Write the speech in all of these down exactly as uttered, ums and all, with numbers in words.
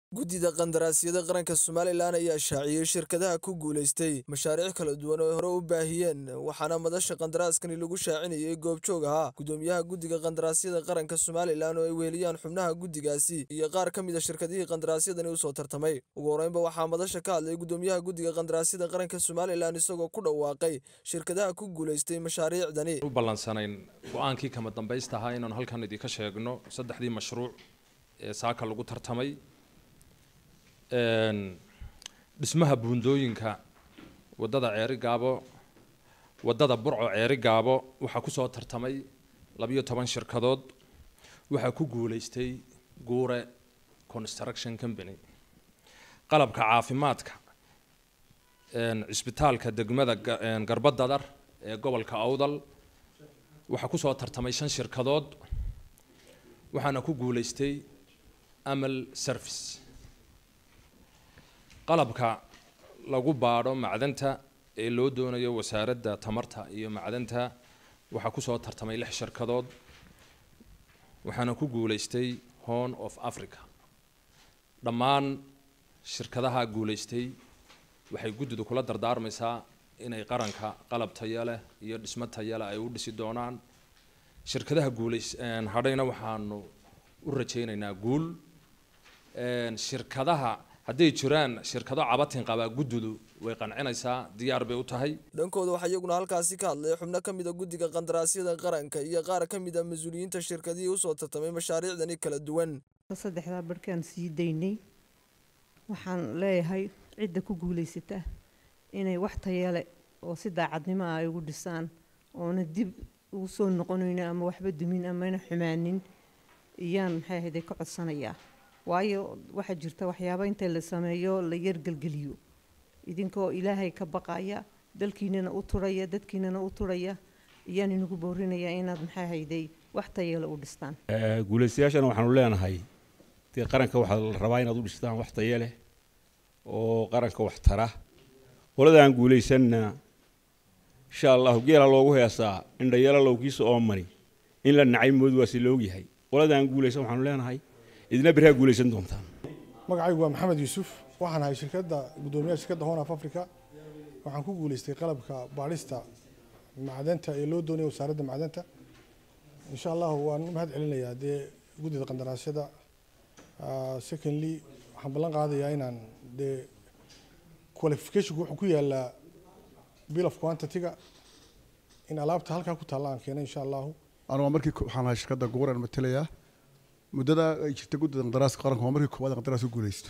guddida qandaraasyada qaranka Somaliland ayaa shaaciyay shirkadaha ku guuleystay mashaariic kala duwan oo hore u baahiyeen waxaana madasha qandaraaskani lagu shaacinayay goobjoog ahaa gudoomiyaha guddiga qandaraasyada qaranka Somaliland oo ay weeliyaan xubnaha guddigaasi iyo qaar ka mid ah shirkadihii qandaraasyadani u soo tartamay ugu horeynba waxaa madasha ka hadlay gudoomiyaha guddiga qandaraasyada qaranka Somaliland isagoo ku dhawaaqay shirkadaha ku guuleystay mashaariicdani u balansanayn go'aankii kama dambaysta ahaa inaan halkan idinka sheegno saddexdii mashruuc ee saaka lagu tartamay dhismaha buundooyinka wadada ceeri gaabo wadada burco ceeri gaabo waxa ku soo tartamay labiyo toban shirkadood waxa ku guuleystay Guure Construction Company qalabka caafimaadka een isbitaalka degmada Garbadadar ee gobolka Awdal waxa ku soo tartamay shan shirkadood waxaana ku guuleystay Amal Service qalabka lagu baaro macdanta ee loo doonayo wasaaradda tamarta iyo macdanta waxa ku soo tartamay lix shirkadood waxaana ku guuleystay Horn of Africa dhammaan shirkadaha guuleystay waxay guddidu kula dardaarmaysaa inay qaranka qalab tayo leh iyo dhismo tayo leh ay u dhisi doonaan shirkadaha guuleysteen hadhayna waxaanu u rajaynaynaa guul een shirkadaha hadday jiraan shirkado cabatin qaba guddidu way qancinaysaa diyaar bay u tahay dhankooda waxa iyaguna halkaasi ka hadlay xubno ka mid ah guddiga qandaraasyada qaranka iyo qaar ka mid ah mas'uuliyiinta shirkadihii u soo tartamay mashaariicdani kala duwan saddexda barkaan sii daynay waxaan leeyahay cidda ku guuleysata inay wax tayo leh oo si daacadnimo ah ugu dhisaan oona dib ugu soo noqonayna ama waxba dumin ama xumaanin iyaan maxay ahayd ka codsanayaa waayo waxa jirta waxyaabo inta la sameeyo la yar galgaliyo idinkoo ilaahay ka baqaya dalkiinana u turaya dadkiinana u turaya iyaan inagu boorinaya inaad maxay hayday wax tayo u dhistaan ee guuleysyaashana waxaanu leenahay tii qaranka waxa la rabaa inaad u dhistaan wax tayo leh oo qaranka wax tara qoladaan guuleysanna insha Allah geela loogu heesaa indhayala lowgiisa oo mari in la nacay mood waa si loogu yahay qoladaan guuleysan waxaanu leenahay idina biraha guuleysan doontaan magacaygu waa Maxamed Yuusuf waxaan ahay shirkadda gudoomiyaha shirkadda Horn of Africa waxaan ku guuleystay qalabka baarista macdanta ee loo doonayo wasaaradda macdanta insha Allah waan mahad celinayaa de guddida qandaraasyada secondly waxaan ballan qaadayaa inaan de qualification wuxuu ku yaala bill of quantity-ga in alaabta halka ku taala aan keenay insha Allah أنا أمريكي حنا شركة جورا المثلية مدة شركة جودة قندراس قارن هو أمريكي كواد قندراس وجوليست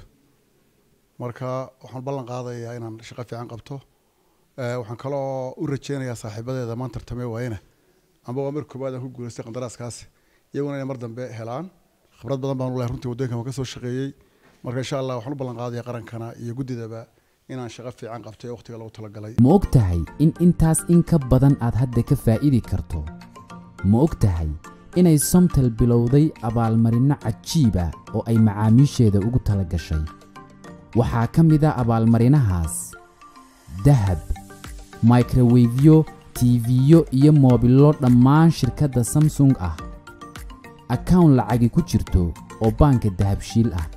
مركا وحن بلن قاضي يعني أنا شقة في عن قبته وحن كلا ورجينا يا صاحب هذا إذا ما ترتمي وينه أم بقى أمريكي كواد هو جوليست قندراس كاس يومنا يمرضن بهلان خبرات بدن بنقول له رنتي وديك ما كسر الشقية مركا إن شاء الله وحن بلن قاضي قارن كنا يجودي ذا إن أنا شقة في عن قبته وقت لو تلقى لي ما أقتهي إن إنتاس إن كبدن أد هدك كفائدي كرتو ma ogtahay inay Somtel bilowday abaalmarino cajiib ah oo ay macaamiisheeda ugu tala gashay waxa ka mid ah abaalmarinahaas dahab microwave T V iyo mobilo dhammaan shirkadda Samsung ah account lacag ku jirto oo banka dahabshiil ah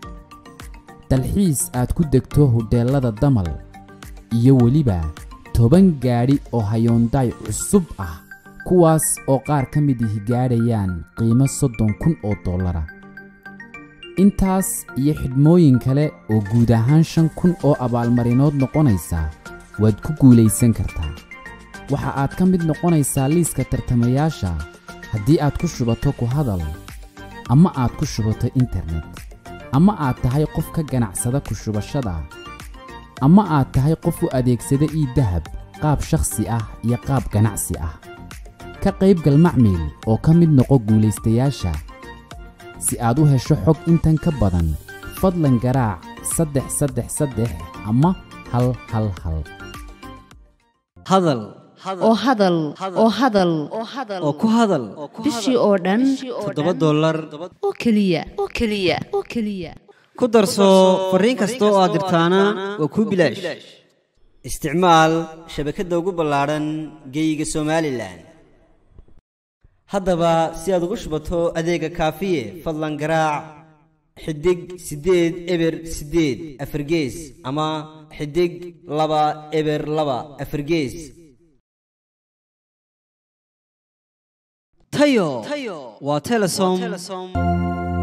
dalxiis aad ku degto hoteelada damal iyo waliba toban gaari oo Hyundai cusub ah kuwaas oo qaar ka mid ah gaarayaan qiimo soddon kun oo dollar intaas iyo xidmooyin kale oo guud ahaan shan kun oo abaalmarinood noqonaysa waad ku guuleysan kartaa waxa aad ka mid noqonaysaa liiska tartamayaasha haddii aad ku shubato ku hadal ama aad ku shubato internet ama aad tahay qof ka ganacsada ku shubashada ama aad tahay qof u adeegsada e-dahab qaab shakhsi ah iyo qaab ganacsi ah ka qayb gal macmiil oo ka mid noqo guuleystayaasha si aad u hesho xog intan ka badan fadlan garaac saddex saddex saddex ama hal hal hal hadal oo hadal oo hadal oo ku hadal bishii oo dhan toddoba dollar oo kaliya oo kaliya oo kaliya ku darso fariin kasta oo aad dirtaana waa ku bilaash isticmaal shabakadda ugu ballaaran geyga Somaliland haddaba si aad ugu shubato adeega kaafiye fadlan garaac xidig sideed eber sideed afargees ama xidig laba eber laba afargees. tayo waa Telesom.